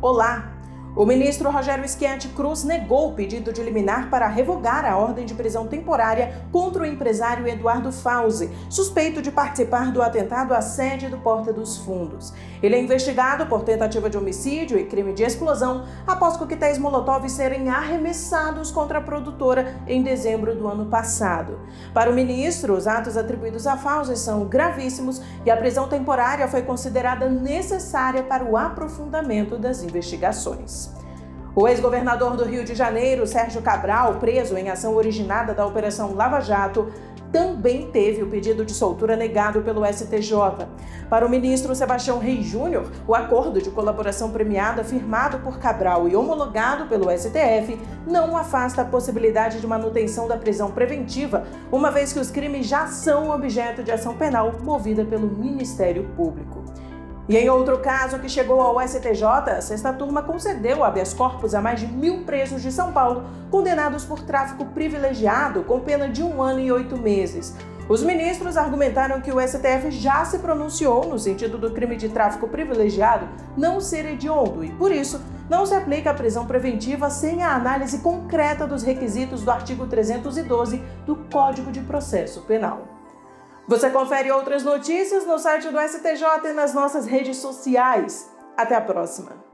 Olá! O ministro Rogério Schiatti Cruz negou o pedido de liminar para revogar a ordem de prisão temporária contra o empresário Eduardo Fauzi, suspeito de participar do atentado à sede do Porta dos Fundos. Ele é investigado por tentativa de homicídio e crime de explosão após coquetéis Molotov serem arremessados contra a produtora em dezembro do ano passado. Para o ministro, os atos atribuídos a Fauzi são gravíssimos e a prisão temporária foi considerada necessária para o aprofundamento das investigações. O ex-governador do Rio de Janeiro, Sérgio Cabral, preso em ação originada da Operação Lava Jato, também teve o pedido de soltura negado pelo STJ. Para o ministro Sebastião Reis Júnior, o acordo de colaboração premiada firmado por Cabral e homologado pelo STF não afasta a possibilidade de manutenção da prisão preventiva, uma vez que os crimes já são objeto de ação penal movida pelo Ministério Público. E em outro caso que chegou ao STJ, a sexta turma concedeu habeas corpus a mais de 1.000 presos de São Paulo, condenados por tráfico privilegiado, com pena de 1 ano e 8 meses. Os ministros argumentaram que o STF já se pronunciou no sentido do crime de tráfico privilegiado não ser hediondo e, por isso, não se aplica a prisão preventiva sem a análise concreta dos requisitos do artigo 312 do Código de Processo Penal. Você confere outras notícias no site do STJ e nas nossas redes sociais. Até a próxima!